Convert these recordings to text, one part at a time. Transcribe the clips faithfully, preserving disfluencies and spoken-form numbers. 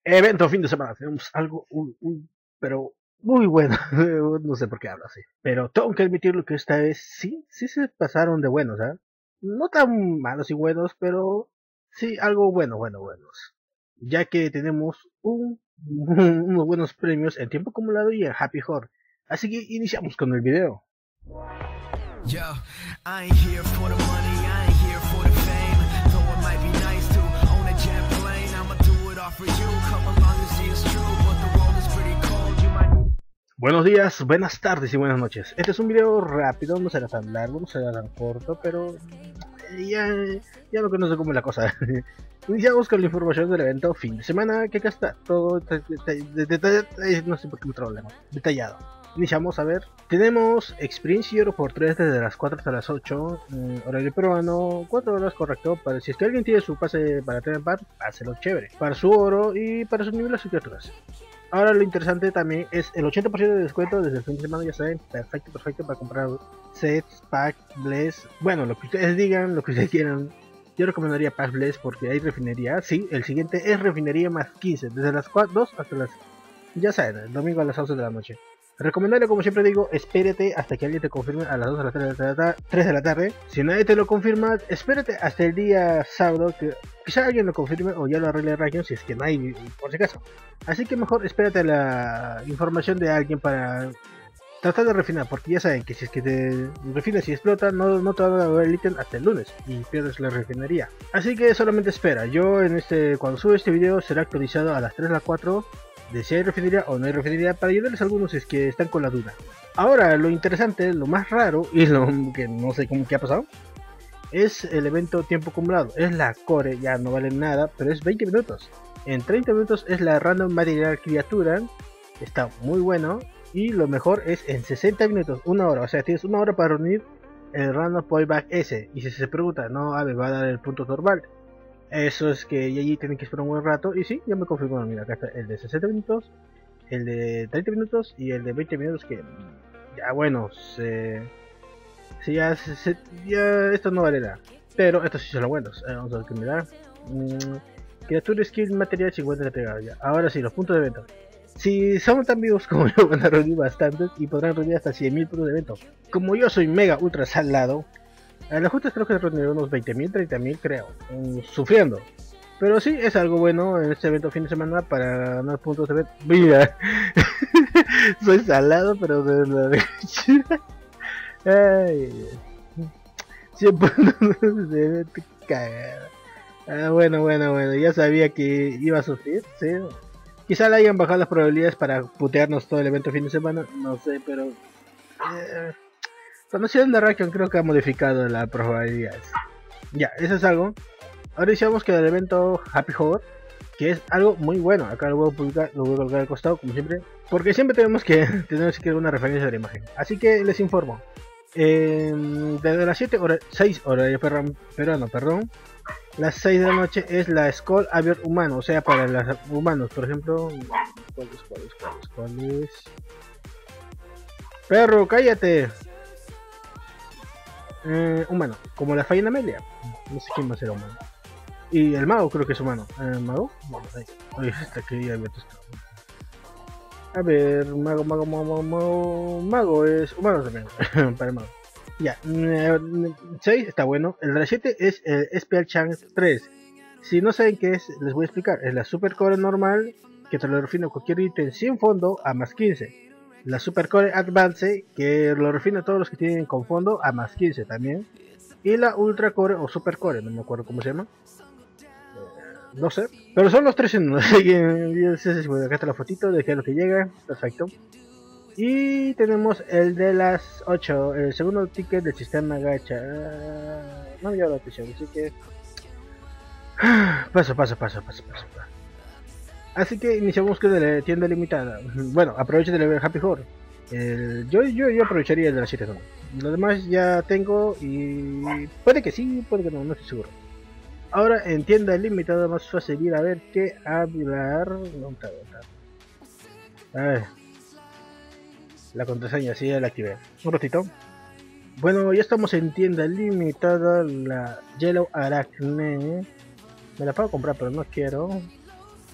Evento fin de semana, tenemos algo, un, un- pero muy bueno. No sé por qué hablo así. Pero tengo que admitirlo que esta vez sí, sí se pasaron de buenos, ¿ah? No tan malos y buenos, pero sí algo bueno, bueno, buenos. Ya que tenemos un, unos buenos premios en tiempo acumulado y en Happy Horde. Así que iniciamos con el video. Yo, I ain't here for the money, I ain't here for the fame. Though it might be nice to own a jet plane, I'ma do it all for you. Come along and see it's true, but the world is pretty cold. You might. Buenos días, buenas tardes y buenas noches. Este es un video rápido, no será tan largo, no será tan corto, pero ya, ya lo que no sé cómo es la cosa. Iniciamos con la información del evento fin de semana, que acá está todo, no sé por qué me problema, detallado. Iniciamos a ver, tenemos Experience Euro por tres desde las cuatro hasta las ocho, eh, horario peruano, cuatro horas correcto, para si es que alguien tiene su pase para tener par, páselo chévere, para su oro y para sus niveles y criaturas. Ahora lo interesante también es el ochenta por ciento de descuento desde el fin de semana, ya saben, perfecto, perfecto para comprar sets, packs, bless, bueno, lo que ustedes digan, lo que ustedes quieran. Yo recomendaría Pack Bless porque hay refinería, sí, el siguiente es refinería más quince, desde las dos hasta las, ya saben, el domingo a las once de la noche. Recomendable, como siempre digo, espérate hasta que alguien te confirme a las dos a las tres de la tarde. Si nadie te lo confirma, espérate hasta el día sábado, que quizá alguien lo confirme o ya lo arregle Rakion, si es que no hay, por si acaso. Así que mejor espérate la información de alguien para tratar de refinar, porque ya saben que si es que te refinas y explota, no, no te van a dar el ítem hasta el lunes y pierdes la refinería. Así que solamente espera. Yo en este, cuando sube este video será actualizado a las tres a las cuatro de si hay refinería o no hay refinería, para ayudarles a algunos si es que están con la duda. Ahora, lo interesante, lo más raro y lo que no sé cómo que ha pasado, es el evento tiempo acumulado. Es la core, ya no vale nada, pero es veinte minutos. En treinta minutos es la random material criatura, está muy bueno. Y lo mejor es en sesenta minutos, una hora, o sea, tienes una hora para reunir el random playback ese. Y si se pregunta, no, a ver, va a dar el punto normal. Eso es que allí tienen que esperar un buen rato. Y sí, ya me confirmó, mira, acá está el de sesenta minutos, el de treinta minutos y el de veinte minutos que ya bueno, se, se, ya, se, ya esto no vale nada. Pero estos sí son los buenos. Eh, vamos a ver qué me da. Mm, criatura skill material cincuenta de pegada ya. Ahora sí, los puntos de evento. Si son tan vivos como yo, van a reunir bastantes y podrán reunir hasta cien mil puntos de evento. Como yo soy mega ultra salado, a las justas creo que reuniré unos veinte mil, treinta mil creo, um, sufriendo. Pero sí, es algo bueno en este evento fin de semana para ganar puntos de evento. Mira, soy salado, pero de la derecha. Ay, cien puntos de evento, cagada. Ah, bueno, bueno, bueno, ya sabía que iba a sufrir, sí. Quizá le hayan bajado las probabilidades para putearnos todo el evento fin de semana, no sé, pero eh, conociendo la Rakion creo que ha modificado las probabilidades. Ya, eso es algo. Ahora iniciamos con el evento Happy Horde, que es algo muy bueno. Acá lo voy a publicar, lo voy a colocar al costado como siempre, porque siempre tenemos que tener siquiera una referencia de la imagen. Así que les informo. Eh, desde las siete horas, seis horas de peruano, perdón. Las seis de la noche es la Skull abierto humano, o sea, para los humanos, por ejemplo. ¿Cuál es? ¿Cuál es? ¿Cuál es? ¿Cuál es? Perro, cállate. Eh, humano, como la Faina Amelia. No sé quién va a ser humano. Y el mago creo que es humano. ¿El mago? Bueno, ahí. Oye, está que ya abierto esto. A ver, mago, mago, mago, mago. Mago es humano también. Para el mago. Ya, seis está bueno. El de la siete es el Spell Chance tres. Si no saben qué es, les voy a explicar. Es la Super Core normal, que te lo refina cualquier ítem sin fondo a más quince. La Super Core Advance, que lo refina a todos los que tienen con fondo a más quince también. Y la Ultra Core o Super Core, no me acuerdo cómo se llama. Eh, no sé. Pero son los tres en uno. Acá está la fotito de qué es lo que llega. Perfecto. Y tenemos el de las ocho, el segundo ticket del sistema gacha. No me llama la atención, así que paso, paso, paso, paso, paso. Así que iniciamos con la tienda limitada. Bueno, aprovecho del Happy Horde. El, yo, yo, yo aprovecharía el de las siete. No. Lo demás ya tengo y puede que sí, puede que no, no estoy seguro. Ahora en tienda limitada vamos a seguir a ver qué hablar. No, está, está. A ver. La contraseña, sí, ya la activé. Un ratito. Bueno, ya estamos en tienda limitada. La Yellow Arachne. Me la puedo comprar, pero no quiero.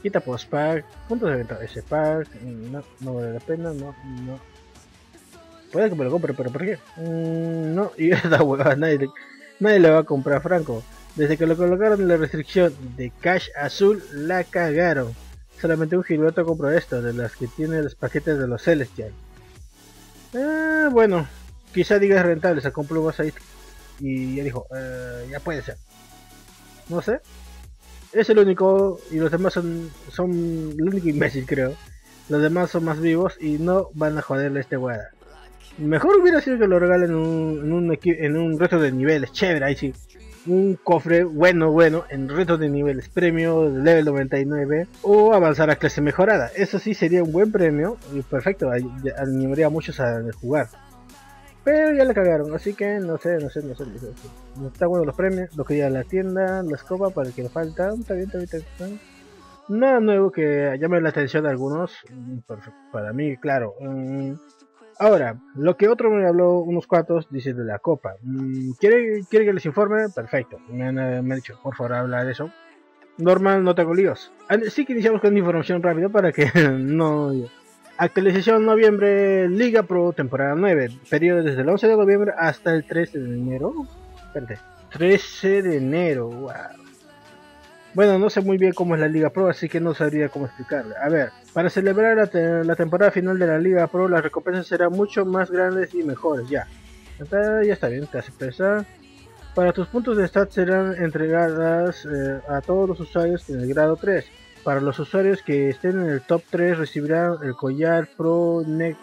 Quita post pack, puntos de venta ese pack, no, no vale la pena, no, no. Puede que me lo compre, pero ¿por qué? Mm, no, y esta huevada nadie, le- nadie le va a comprar a Franco. Desde que lo colocaron en la restricción de cash azul, la cagaron. Solamente un Gilberto compró esto, de las que tiene los paquetes de los Celestial. Ah, bueno, quizá digas rentable, se compró más ahí y ya dijo, eh, ya puede ser. No sé. Es el único y los demás son, son el único imbécil creo. Los demás son más vivos y no van a joderle a este guada. Mejor hubiera sido que lo regalen en un, en un, equi- en un reto de niveles, chévere, ahí sí. Un cofre bueno, bueno, en reto de niveles, premio de level noventa y nueve o avanzar a clase mejorada. Eso sí sería un buen premio y perfecto, ay- ya animaría a muchos a jugar. Pero ya la cagaron, así que no sé, no sé, no sé. No sé. No está bueno los premios, lo que ya la tienda, la escoba para el que le falta. Está bien, está bien, está bien. Nada nuevo que llame la atención de algunos. mm, perfecto, Para mí, claro. mm. Ahora, lo que otro me habló unos cuantos, dice de la copa. Mm, ¿Quiere, ¿Quiere que les informe? Perfecto. Me han, eh, me han dicho, por favor, habla de eso. Normal, no tengo líos. Así que iniciamos con información rápida para que no... Actualización noviembre, Liga Pro temporada nueve, periodo desde el once de noviembre hasta el trece de enero. Espérate, trece de enero, wow. Bueno, no sé muy bien cómo es la Liga Pro, así que no sabría cómo explicarle. A ver, para celebrar la, te la temporada final de la Liga Pro, las recompensas serán mucho más grandes y mejores, ya. Entonces, ya está bien, te hace pensar. Para tus puntos de stat serán entregadas eh, a todos los usuarios en el grado tres. Para los usuarios que estén en el top tres recibirán el collar Pro Neck,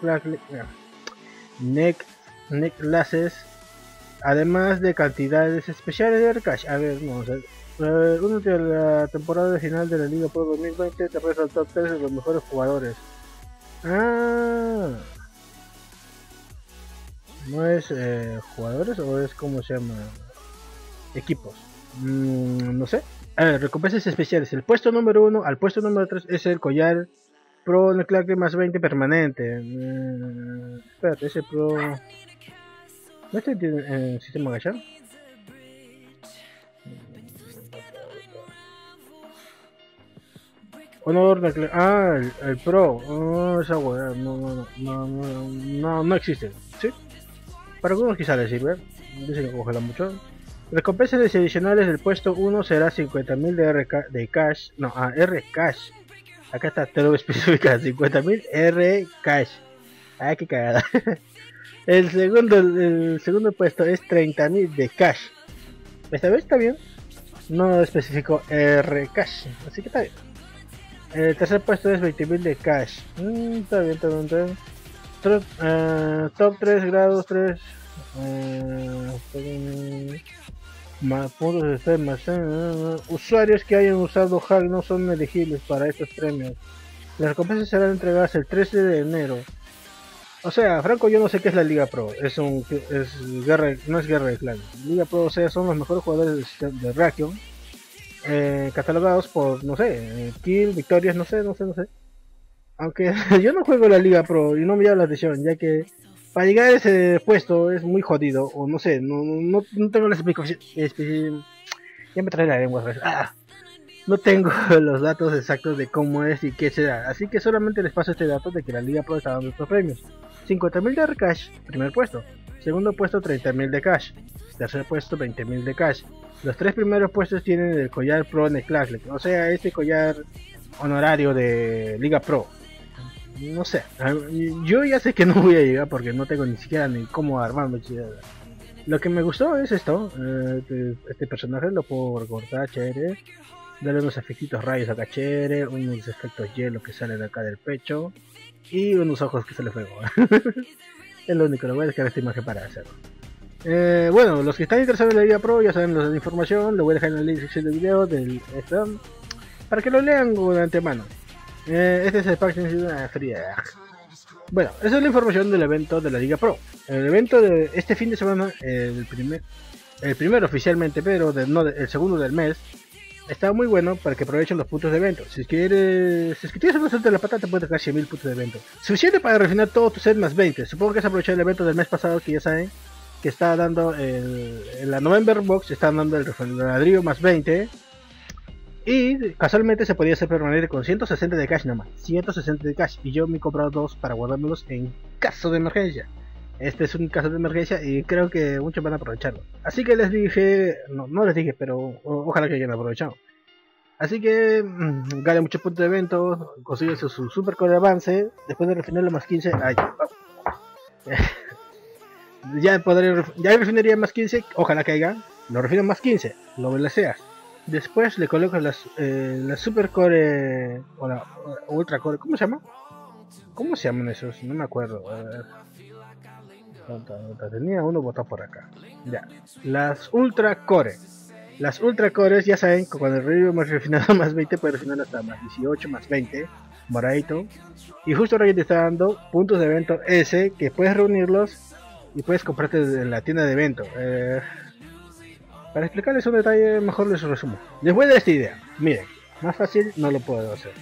neck Necklaces, además de cantidades especiales de cash. A ver, vamos a ver. Eh, únete a la temporada final de la Liga Pro dos mil veinte, te resta el top tres de los mejores jugadores. Ah, ¿no es eh, jugadores o es como se llama? Equipos. Mm, no sé. A ver, recompensas especiales. El puesto número uno al puesto número tres es el collar Pro Necklace más veinte permanente. Mm, espérate, ese Pro... ¿No está en el sistema gacha? Honor Necklace. Ah, el, el Pro. Oh, esa weá. No, no, no, no, no, no existe. ¿Sí? Para algunos quizá les sirve. Dicen que congela mucho. Recompensas adicionales del puesto uno será cincuenta mil de, R K de cash. No, ah, R cash. Acá está, te lo especifica, cincuenta mil R cash. Ah, qué cagada. El segundo, el segundo puesto es treinta mil de cash. Esta vez está bien. No especificó R cash, así que está bien. El tercer puesto es veinte mil de cash. Mm, está bien, está bien, está bien. Top, uh, top tres grados tres. Uh, más puntos de estar más uh, usuarios que hayan usado hack no son elegibles para estos premios. Las recompensas serán entregadas el trece de enero. O sea, Franco, yo no sé qué es la Liga Pro. Es un es guerra, no es guerra de clanes. Liga Pro, o sea, son los mejores jugadores de, de Rakion, eh, catalogados por, no sé, eh, kill, victorias, no sé, no sé, no sé. Aunque yo no juego la Liga Pro y no me llama la atención, ya que para llegar a ese puesto es muy jodido, o no sé, no, no, no tengo las explicaciones. Ya me trae la lengua. Ah, no tengo los datos exactos de cómo es y qué será, así que solamente les paso este dato de que la Liga Pro está dando estos premios. cincuenta mil de cash, primer puesto. Segundo puesto, treinta mil de cash. Tercer puesto, veinte mil de cash. Los tres primeros puestos tienen el collar Pro Necklace, o sea, este collar honorario de Liga Pro. No sé, yo ya sé que no voy a llegar porque no tengo ni siquiera ni cómo armarme. Lo que me gustó es esto, eh, este personaje lo puedo recortar, chévere. Darle unos efectitos rayos acá chévere, unos efectos hielo que salen de acá del pecho y unos ojos que sale fuego. Es lo único, lo voy a dejar esta imagen para hacerlo. Eh, bueno, los que están interesados en la Liga Pro ya saben la información, lo voy a dejar en la descripción del video del esto, para que lo lean de antemano. Eh, este es el pack de fría. Bueno, esa es la información del evento de la Liga Pro. El evento de este fin de semana, el primer, el primero oficialmente, pero de, no, el segundo del mes, está muy bueno para que aprovechen los puntos de evento. Si quieres, si quieres hacer bastante la patata, puedes sacar cien mil puntos de evento. Suficiente para refinar todo tu set más veinte. Supongo que es aprovechar el evento del mes pasado, que ya saben que está dando el, en la November Box, está dando el refineradrio más veinte. Y casualmente se podía hacer permanente con ciento sesenta de cash nomás, ciento sesenta de cash, y yo me he comprado dos para guardármelos en caso de emergencia. Este es un caso de emergencia y creo que muchos van a aprovecharlo. Así que les dije, no, no les dije, pero o, ojalá que hayan aprovechado. Así que mmm, gane muchos puntos de evento, consigue su, su super core avance, después de refinarlo más quince, ay, oh. ya podré, ya refinería más quince, ojalá caiga, lo refino más quince, lo balanceas. Después le colocas las, eh, la super core o la o ultra core, ¿cómo se llama? ¿Cómo se llaman esos? No me acuerdo. A ver. Tenía uno botado por acá. Ya. Las ultra core. Las ultra cores ya saben que cuando el review más refinado más veinte puede refinar hasta más dieciocho, más veinte. Moradito. Y justo ahora que te está dando puntos de evento S que puedes reunirlos y puedes comprarte en la tienda de evento. Eh, para explicarles un detalle mejor les resumo. Les voy a dar esta idea. Miren, más fácil no lo puedo hacer.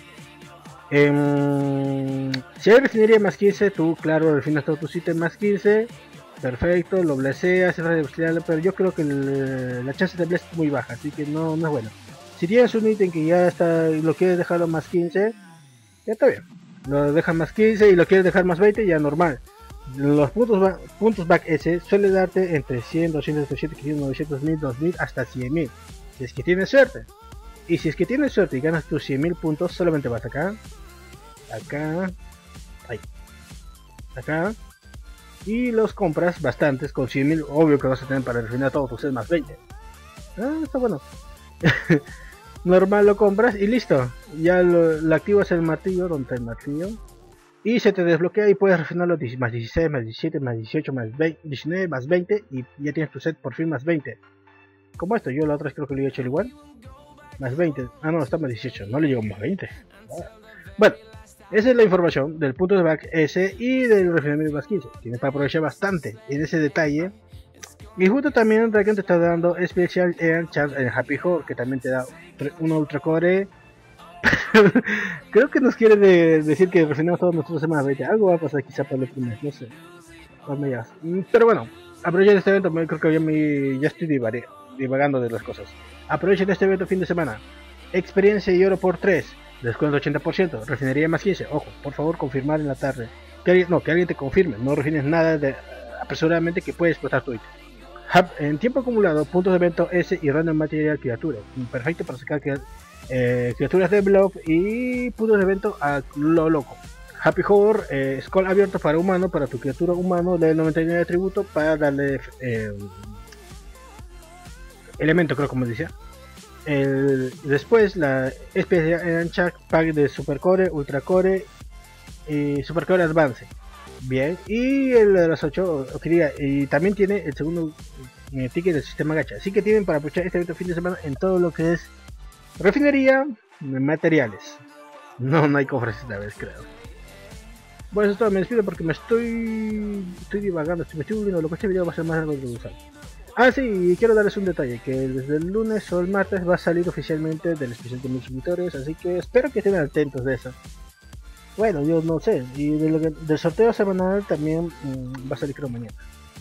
Eh, si hay refinería más quince, tú claro refinas todos tus ítems más quince, perfecto, lo bleseas, pero yo creo que el, la chance de bless es muy baja, así que no, no es bueno. Si tienes un ítem que ya está y lo quieres dejarlo más quince, ya está bien, lo dejas más quince y lo quieres dejar más veinte, ya normal. Los puntos, puntos back S suele darte entre cien, doscientos, trescientos, quinientos, novecientos, mil, dos mil hasta cien mil, si es que tienes suerte. Y si es que tienes suerte y ganas tus cien mil puntos, solamente vas acá, acá, ahí, acá, y los compras bastantes con cien mil, obvio que vas a tener para refinar todos tus sets más veinte. Ah, está bueno. Normal lo compras y listo. Ya lo, lo activas el martillo, donde está el martillo, y se te desbloquea y puedes refinarlo más dieciséis, más diecisiete, más dieciocho, más veinte, diecinueve, más veinte, y ya tienes tu set por fin más veinte. Como esto, yo la otra vez creo que lo he hecho igual. Más veinte, ah no, está más dieciocho, no le llegó más veinte. Bueno, esa es la información del punto de back S y del refinamiento más quince. Tienes para aprovechar bastante en ese detalle. Y justo también Dragon te está dando especial en Happy Horde, que también te da una ultra core. Creo que nos quiere de decir que refinamos todos nuestros semanas veinte. Algo va a pasar quizá para el primer, no sé. Pero bueno, aprovechen este evento, creo que ya, me, ya estoy divagando de las cosas. Aprovechen este evento fin de semana. Experiencia y oro por tres. Descuento ochenta por ciento. Refinería más quince. Ojo, por favor confirmar en la tarde. Que alguien, no, que alguien te confirme. No refines nada de, apresuradamente que puede explotar tu ítem. En tiempo acumulado, puntos de evento S y random material criatura. Perfecto para sacar eh, criaturas de blob y puntos de evento a lo loco. Happy Horde, eh, scroll abierto para humano, para tu criatura humano, del noventa y nueve de atributo para darle eh, elemento, creo como decía. El, después la especial pack de Super Core, Ultra Core y Super Core Advance. Bien, y el de las ocho quería, y también tiene el segundo eh, ticket del sistema gacha. Así que tienen para aprovechar este evento fin de semana en todo lo que es refinería, materiales. No, no hay cofres esta vez, creo. Bueno, eso es todo, me despido porque me estoy estoy divagando, me estoy volviendo loco. Este video va a ser más largo de usar. Ah, sí, y quiero darles un detalle, que desde el lunes o el martes va a salir oficialmente del especial de mil suscriptores, así que espero que estén atentos de eso. Bueno, yo no sé, y de lo que, del sorteo semanal también mmm, va a salir creo mañana.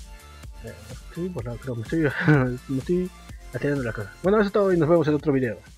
Eh, sí, pues no, creo, me estoy, me estoy atendiendo la cosa. Bueno, eso es todo y nos vemos en otro video.